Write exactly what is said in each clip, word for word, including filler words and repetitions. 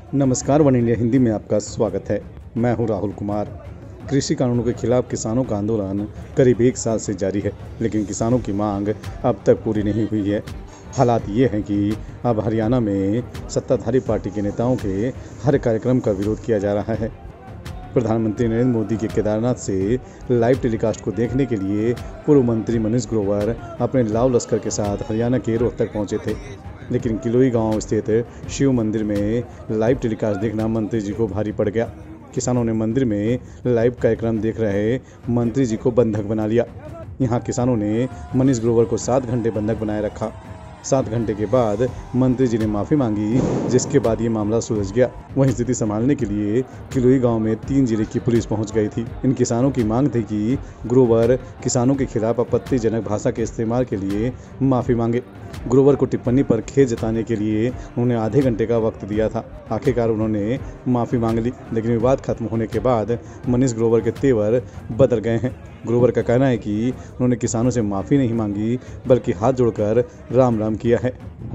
नमस्कार, one India Hindi में आपका स्वागत है। मैं हूं राहुल कुमार। कृषि कानूनों के खिलाफ किसानों का आंदोलन करीब एक साल से जारी है, लेकिन किसानों की मांग अब तक पूरी नहीं हुई है। हालात ये हैं कि अब हरियाणा में सत्ताधारी पार्टी के नेताओं के हर कार्यक्रम का विरोध किया जा रहा है। प्रधानमंत्री नरेंद्र मोदी के केदारनाथ से लाइव टेलीकास्ट को देखने के लिए पूर्व मंत्री मनीष ग्रोवर अपने लाव लश्कर के साथ हरियाणा के रोहतक पहुंचे थे, लेकिन किलोई गांव स्थित शिव मंदिर में लाइव टेलीकास्ट देखना मंत्री जी को भारी पड़ गया। किसानों ने मंदिर में लाइव कार्यक्रम देख रहे मंत्री जी को बंधक बना लिया। यहां किसानों ने मनीष ग्रोवर को सात घंटे बंधक बनाए रखा। सात घंटे के बाद मंत्री जी ने माफ़ी मांगी, जिसके बाद ये मामला सुलझ गया। वहीं स्थिति संभालने के लिए किलोई गांव में तीन जिले की पुलिस पहुंच गई थी। इन किसानों की मांग थी कि ग्रोवर किसानों के खिलाफ आपत्तिजनक भाषा के इस्तेमाल के लिए माफ़ी मांगे। ग्रोवर को टिप्पणी पर खेद जताने के लिए उन्होंने आधे घंटे का वक्त दिया था। आखिरकार उन्होंने माफ़ी मांग ली, लेकिन विवाद खत्म होने के बाद मनीष ग्रोवर के तेवर बदल गए हैं। ग्रोवर का कहना है कि उन्होंने किसानों से माफ़ी नहीं मांगी, बल्कि हाथ जोड़कर राम राम किया है।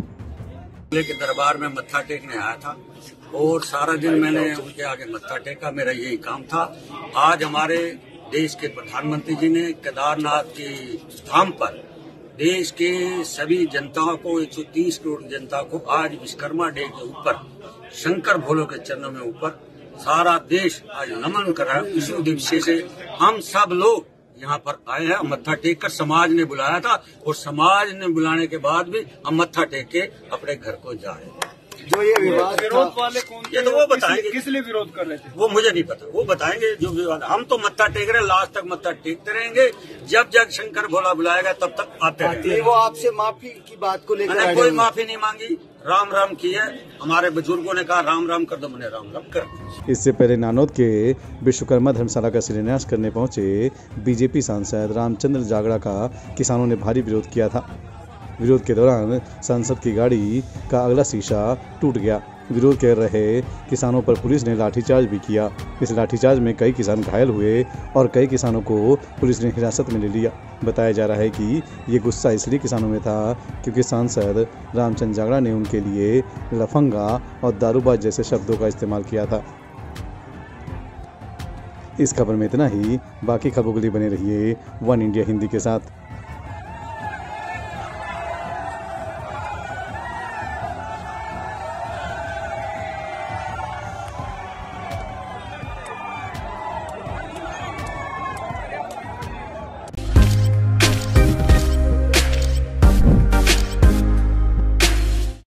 के दरबार में मत्था टेकने आया था और सारा दिन मैंने उनके आगे मत्था टेका। मेरा यही काम था। आज हमारे देश के प्रधानमंत्री जी ने केदारनाथ के धाम पर देश के सभी जनता को, एक सौ तीस करोड़ जनता को आज विश्वकर्मा डे के ऊपर शंकर भोले के चरणों में ऊपर सारा देश आज नमन कर रहा है। इसी उद्देश्य से हम सब लोग यहाँ पर आए हैं। मत्था टेक कर समाज ने बुलाया था और समाज ने बुलाने के बाद भी हम मत्था टेक के अपने घर को जाए। जो ये विवाद विरोध वाले कौन थे? ये तो वो बताएंगे किस लिए विरोध कर रहे थे, वो मुझे नहीं पता। वो बताएंगे जो विवाद। हम तो मत्था टेक रहे, लास्ट तक मत्था टेकते रहेंगे। जब जब शंकर भोला बुलाएगा तब तक आते रहेंगे। वो आपसे माफी की बात को लेकर मैंने कोई माफी नहीं मांगी, राम राम की है। हमारे बुजुर्गों ने कहा राम राम कर दो, मैंने राम राम कर। इससे पहले नानौद के विश्वकर्मा धर्मशाला का शिलान्यास करने पहुंचे बीजेपी सांसद रामचंद्र जागड़ा का किसानों ने भारी विरोध किया था। विरोध के दौरान सांसद की गाड़ी का अगला शीशा टूट गया। विरोध कर रहे किसानों पर पुलिस ने लाठीचार्ज भी किया। इस लाठीचार्ज में कई किसान घायल हुए और कई किसानों को पुलिस ने हिरासत में ले लिया। बताया जा रहा है कि ये गुस्सा इसलिए किसानों में था क्योंकि सांसद रामचंद्र जागड़ा ने उनके लिए लफंगा और दारूबाज जैसे शब्दों का इस्तेमाल किया था। इस खबर में इतना ही। बाकी खबरों के लिए बने रहिए वन इंडिया हिंदी के साथ।